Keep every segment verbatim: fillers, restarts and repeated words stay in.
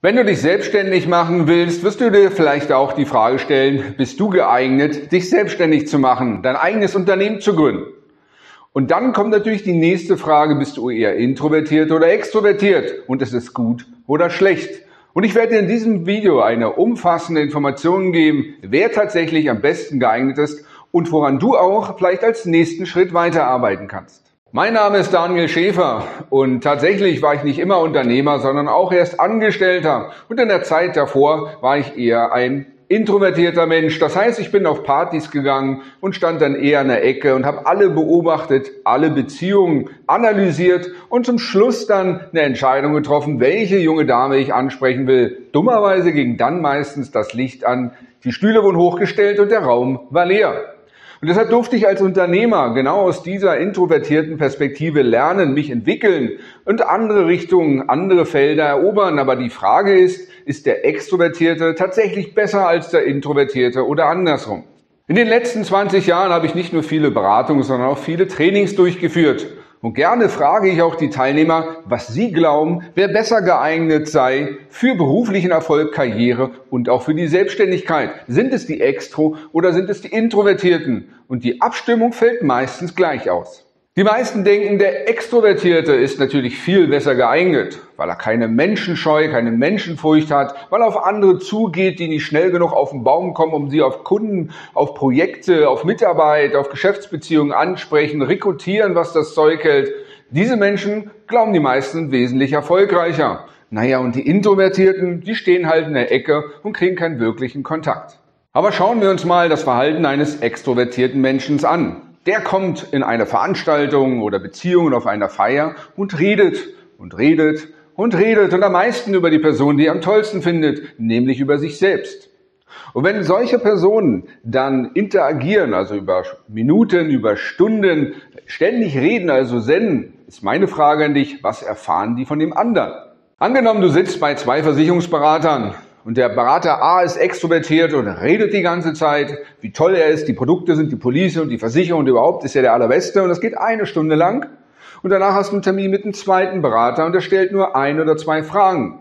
Wenn du dich selbstständig machen willst, wirst du dir vielleicht auch die Frage stellen, bist du geeignet, dich selbstständig zu machen, dein eigenes Unternehmen zu gründen? Und dann kommt natürlich die nächste Frage, bist du eher introvertiert oder extrovertiert? Und ist es gut oder schlecht? Und ich werde dir in diesem Video eine umfassende Information geben, wer tatsächlich am besten geeignet ist und woran du auch vielleicht als nächsten Schritt weiterarbeiten kannst. Mein Name ist Daniel Schäfer und tatsächlich war ich nicht immer Unternehmer, sondern auch erst Angestellter. Und in der Zeit davor war ich eher ein introvertierter Mensch. Das heißt, ich bin auf Partys gegangen und stand dann eher in der Ecke und habe alle beobachtet, alle Beziehungen analysiert und zum Schluss dann eine Entscheidung getroffen, welche junge Dame ich ansprechen will. Dummerweise ging dann meistens das Licht an, die Stühle wurden hochgestellt und der Raum war leer. Und deshalb durfte ich als Unternehmer genau aus dieser introvertierten Perspektive lernen, mich entwickeln und andere Richtungen, andere Felder erobern. Aber die Frage ist, ist der Extrovertierte tatsächlich besser als der Introvertierte oder andersrum? In den letzten zwanzig Jahren habe ich nicht nur viele Beratungen, sondern auch viele Trainings durchgeführt. Und gerne frage ich auch die Teilnehmer, was sie glauben, wer besser geeignet sei für beruflichen Erfolg, Karriere und auch für die Selbstständigkeit. Sind es die Extro oder sind es die Introvertierten? Und die Abstimmung fällt meistens gleich aus. Die meisten denken, der Extrovertierte ist natürlich viel besser geeignet, weil er keine Menschenscheu, keine Menschenfurcht hat, weil er auf andere zugeht, die nicht schnell genug auf den Baum kommen, um sie auf Kunden, auf Projekte, auf Mitarbeit, auf Geschäftsbeziehungen ansprechen, rekrutieren, was das Zeug hält. Diese Menschen glauben die meisten wesentlich erfolgreicher. Naja, und die Introvertierten, die stehen halt in der Ecke und kriegen keinen wirklichen Kontakt. Aber schauen wir uns mal das Verhalten eines extrovertierten Menschen an. Der kommt in eine Veranstaltung oder Beziehung auf einer Feier und redet und redet und redet und am meisten über die Person, die er am tollsten findet, nämlich über sich selbst. Und wenn solche Personen dann interagieren, also über Minuten, über Stunden, ständig reden, also senden, ist meine Frage an dich, was erfahren die von dem anderen? Angenommen, du sitzt bei zwei Versicherungsberatern. Und der Berater A ist extrovertiert und redet die ganze Zeit, wie toll er ist, die Produkte sind, die Police und die Versicherung und überhaupt ist ja der Allerbeste. Und das geht eine Stunde lang. Und danach hast du einen Termin mit einem zweiten Berater und der stellt nur ein oder zwei Fragen.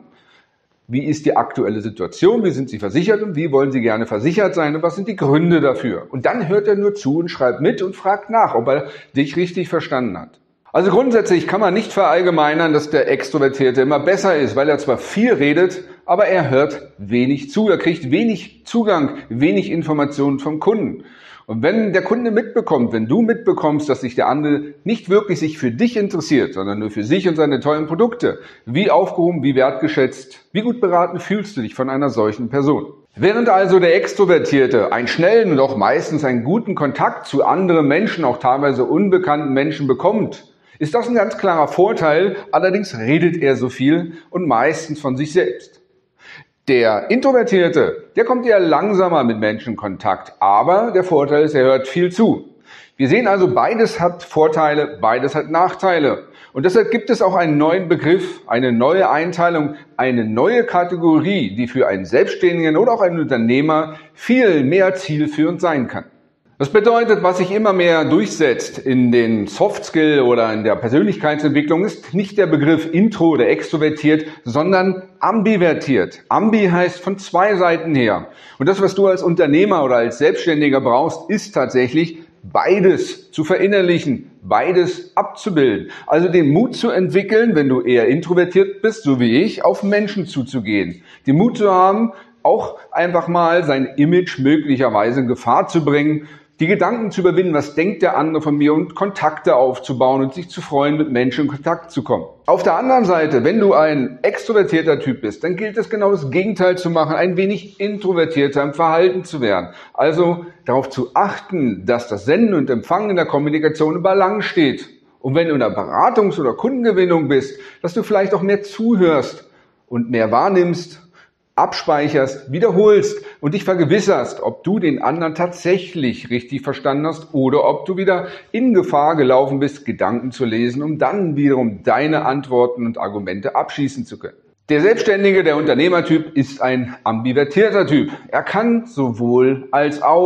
Wie ist die aktuelle Situation? Wie sind Sie versichert und wie wollen Sie gerne versichert sein? Und was sind die Gründe dafür? Und dann hört er nur zu und schreibt mit und fragt nach, ob er dich richtig verstanden hat. Also grundsätzlich kann man nicht verallgemeinern, dass der Extrovertierte immer besser ist, weil er zwar viel redet, aber er hört wenig zu. Er kriegt wenig Zugang, wenig Informationen vom Kunden. Und wenn der Kunde mitbekommt, wenn du mitbekommst, dass sich der andere nicht wirklich sich für dich interessiert, sondern nur für sich und seine tollen Produkte, wie aufgehoben, wie wertgeschätzt, wie gut beraten fühlst du dich von einer solchen Person? Während also der Extrovertierte einen schnellen und auch meistens einen guten Kontakt zu anderen Menschen, auch teilweise unbekannten Menschen bekommt, ist das ein ganz klarer Vorteil, allerdings redet er so viel und meistens von sich selbst. Der Introvertierte, der kommt eher langsamer mit Menschen in Kontakt, aber der Vorteil ist, er hört viel zu. Wir sehen also, beides hat Vorteile, beides hat Nachteile. Und deshalb gibt es auch einen neuen Begriff, eine neue Einteilung, eine neue Kategorie, die für einen Selbstständigen oder auch einen Unternehmer viel mehr zielführend sein kann. Das bedeutet, was sich immer mehr durchsetzt in den Soft-Skill oder in der Persönlichkeitsentwicklung, ist nicht der Begriff Intro oder extrovertiert, sondern ambivertiert. Ambi heißt von zwei Seiten her. Und das, was du als Unternehmer oder als Selbstständiger brauchst, ist tatsächlich beides zu verinnerlichen, beides abzubilden. Also den Mut zu entwickeln, wenn du eher introvertiert bist, so wie ich, auf Menschen zuzugehen. Den Mut zu haben, auch einfach mal sein Image möglicherweise in Gefahr zu bringen, die Gedanken zu überwinden, was denkt der andere von mir und Kontakte aufzubauen und sich zu freuen, mit Menschen in Kontakt zu kommen. Auf der anderen Seite, wenn du ein extrovertierter Typ bist, dann gilt es genau das Gegenteil zu machen, ein wenig introvertierter im Verhalten zu werden. Also darauf zu achten, dass das Senden und Empfangen in der Kommunikation im Balance steht. Und wenn du in der Beratungs- oder Kundengewinnung bist, dass du vielleicht auch mehr zuhörst und mehr wahrnimmst, abspeicherst, wiederholst und dich vergewisserst, ob du den anderen tatsächlich richtig verstanden hast oder ob du wieder in Gefahr gelaufen bist, Gedanken zu lesen, um dann wiederum deine Antworten und Argumente abschießen zu können. Der Selbstständige, der Unternehmertyp, ist ein ambivertierter Typ. Er kann sowohl als auch.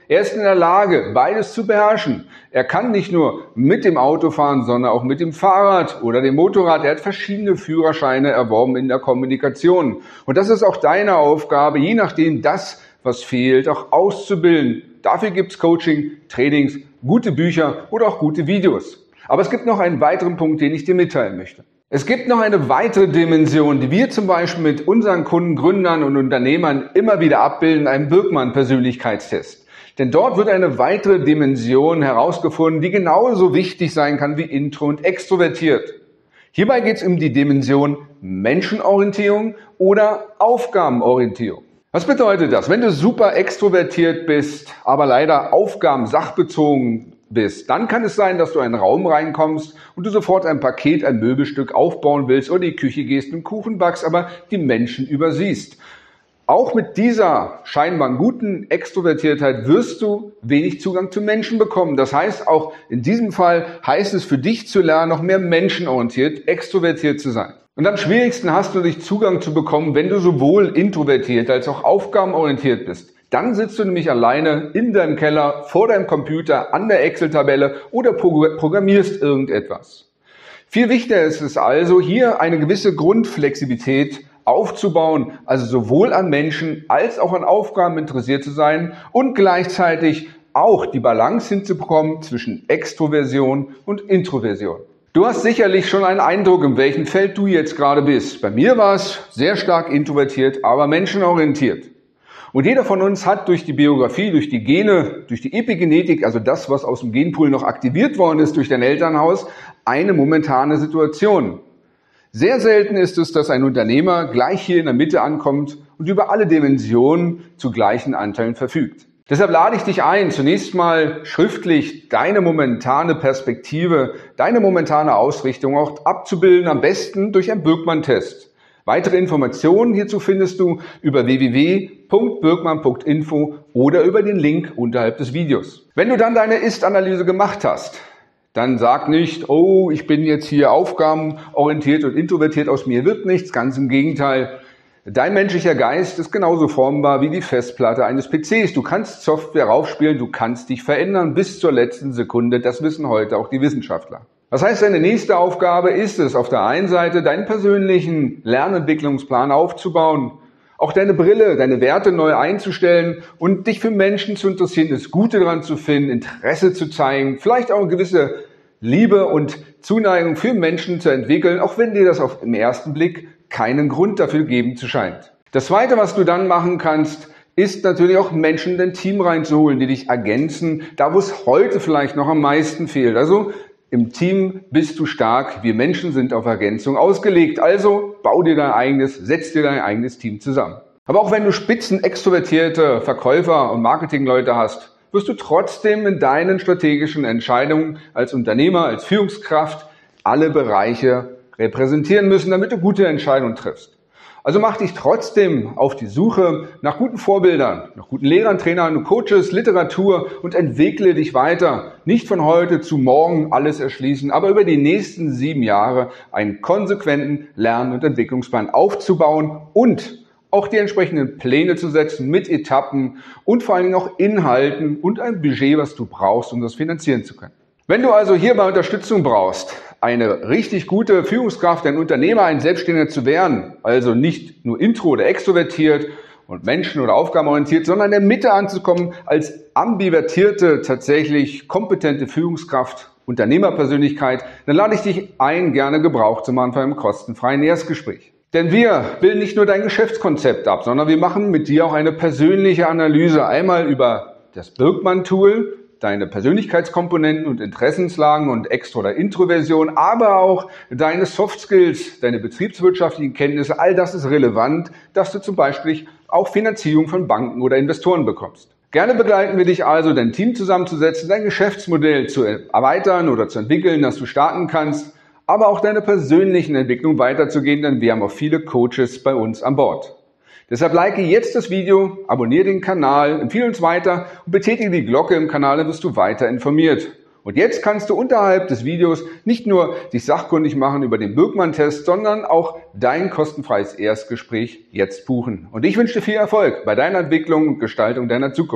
Er ist in der Lage, beides zu beherrschen. Er kann nicht nur mit dem Auto fahren, sondern auch mit dem Fahrrad oder dem Motorrad. Er hat verschiedene Führerscheine erworben in der Kommunikation. Und das ist auch deine Aufgabe, je nachdem das, was fehlt, auch auszubilden. Dafür gibt's Coaching, Trainings, gute Bücher oder auch gute Videos. Aber es gibt noch einen weiteren Punkt, den ich dir mitteilen möchte. Es gibt noch eine weitere Dimension, die wir zum Beispiel mit unseren Kunden, Gründern und Unternehmern immer wieder abbilden, einen Birkmann-Persönlichkeitstest. Denn dort wird eine weitere Dimension herausgefunden, die genauso wichtig sein kann wie intro und extrovertiert. Hierbei geht es um die Dimension Menschenorientierung oder Aufgabenorientierung. Was bedeutet das? Wenn du super extrovertiert bist, aber leider aufgabensachbezogen bist, dann kann es sein, dass du in einen Raum reinkommst und du sofort ein Paket, ein Möbelstück aufbauen willst oder in die Küche gehst und Kuchen backst, aber die Menschen übersiehst. Auch mit dieser scheinbar guten Extrovertiertheit wirst du wenig Zugang zu Menschen bekommen. Das heißt, auch in diesem Fall heißt es für dich zu lernen, noch mehr menschenorientiert, extrovertiert zu sein. Und am schwierigsten hast du dich Zugang zu bekommen, wenn du sowohl introvertiert als auch aufgabenorientiert bist. Dann sitzt du nämlich alleine in deinem Keller, vor deinem Computer, an der Excel-Tabelle oder programmierst irgendetwas. Viel wichtiger ist es also, hier eine gewisse Grundflexibilität aufzubauen, also sowohl an Menschen als auch an Aufgaben interessiert zu sein und gleichzeitig auch die Balance hinzubekommen zwischen Extroversion und Introversion. Du hast sicherlich schon einen Eindruck, in welchem Feld du jetzt gerade bist. Bei mir war es sehr stark introvertiert, aber menschenorientiert. Und jeder von uns hat durch die Biografie, durch die Gene, durch die Epigenetik, also das, was aus dem Genpool noch aktiviert worden ist durch dein Elternhaus, eine momentane Situation. Sehr selten ist es, dass ein Unternehmer gleich hier in der Mitte ankommt und über alle Dimensionen zu gleichen Anteilen verfügt. Deshalb lade ich dich ein, zunächst mal schriftlich deine momentane Perspektive, deine momentane Ausrichtung auch abzubilden, am besten durch einen Birkmann-Test. Weitere Informationen hierzu findest du über w w w punkt birkmann punkt info oder über den Link unterhalb des Videos. Wenn du dann deine Ist-Analyse gemacht hast, dann sag nicht, oh, ich bin jetzt hier aufgabenorientiert und introvertiert, aus mir wird nichts. Ganz im Gegenteil. Dein menschlicher Geist ist genauso formbar wie die Festplatte eines P Cs. Du kannst Software raufspielen, du kannst dich verändern bis zur letzten Sekunde. Das wissen heute auch die Wissenschaftler. Das heißt, deine nächste Aufgabe ist es, auf der einen Seite deinen persönlichen Lernentwicklungsplan aufzubauen, auch deine Brille, deine Werte neu einzustellen und dich für Menschen zu interessieren, das Gute daran zu finden, Interesse zu zeigen, vielleicht auch eine gewisse Liebe und Zuneigung für Menschen zu entwickeln, auch wenn dir das auf den ersten Blick keinen Grund dafür geben zu scheint. Das Zweite, was du dann machen kannst, ist natürlich auch Menschen in dein Team reinzuholen, die dich ergänzen, da wo es heute vielleicht noch am meisten fehlt. Also im Team bist du stark, wir Menschen sind auf Ergänzung ausgelegt, also bau dir dein eigenes, setz dir dein eigenes Team zusammen. Aber auch wenn du spitzen extrovertierte Verkäufer und Marketingleute hast, wirst du trotzdem in deinen strategischen Entscheidungen als Unternehmer, als Führungskraft alle Bereiche repräsentieren müssen, damit du gute Entscheidungen triffst. Also mach dich trotzdem auf die Suche nach guten Vorbildern, nach guten Lehrern, Trainern und Coaches, Literatur und entwickle dich weiter. Nicht von heute zu morgen alles erschließen, aber über die nächsten sieben Jahre einen konsequenten Lern- und Entwicklungsplan aufzubauen und auch die entsprechenden Pläne zu setzen mit Etappen und vor allen Dingen auch Inhalten und ein Budget, was du brauchst, um das finanzieren zu können. Wenn du also hierbei Unterstützung brauchst, eine richtig gute Führungskraft, ein Unternehmer, ein Selbstständiger zu werden, also nicht nur intro oder extrovertiert und menschen- oder aufgabenorientiert, sondern in der Mitte anzukommen als ambivertierte, tatsächlich kompetente Führungskraft, Unternehmerpersönlichkeit, dann lade ich dich ein, gerne Gebrauch zu machen von einem kostenfreien Erstgespräch. Denn wir bilden nicht nur dein Geschäftskonzept ab, sondern wir machen mit dir auch eine persönliche Analyse, einmal über das Birkmann-Tool, deine Persönlichkeitskomponenten und Interessenslagen und Extro- oder Introversion, aber auch deine Soft Skills, deine betriebswirtschaftlichen Kenntnisse, all das ist relevant, dass du zum Beispiel auch Finanzierung von Banken oder Investoren bekommst. Gerne begleiten wir dich also, dein Team zusammenzusetzen, dein Geschäftsmodell zu erweitern oder zu entwickeln, dass du starten kannst, aber auch deine persönlichen Entwicklungen weiterzugehen, denn wir haben auch viele Coaches bei uns an Bord. Deshalb like jetzt das Video, abonniere den Kanal, empfehle uns weiter und betätige die Glocke im Kanal, dann wirst du weiter informiert. Und jetzt kannst du unterhalb des Videos nicht nur dich sachkundig machen über den Birkmann-Test, sondern auch dein kostenfreies Erstgespräch jetzt buchen. Und ich wünsche dir viel Erfolg bei deiner Entwicklung und Gestaltung deiner Zukunft.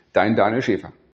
Dein Daniel Schäfer.